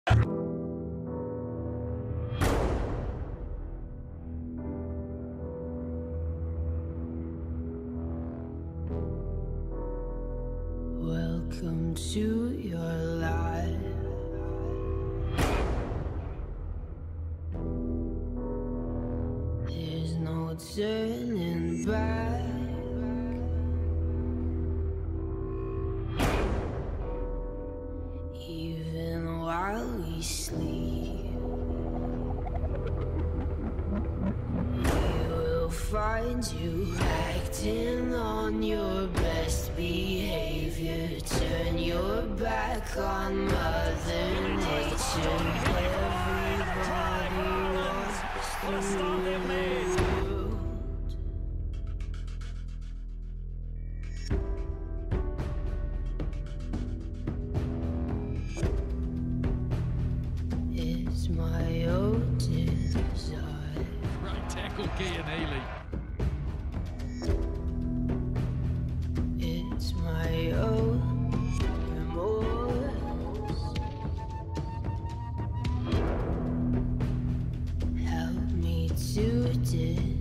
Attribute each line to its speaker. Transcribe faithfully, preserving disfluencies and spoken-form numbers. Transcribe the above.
Speaker 1: Welcome to your life. There's no turning back. Even while we sleep, we will find you acting on your best behavior. Turn your back on Mother Nature. Everybody wants to move. It's my own desire.
Speaker 2: Right tackle, Cian Healy.
Speaker 1: It's my own remorse. Help me to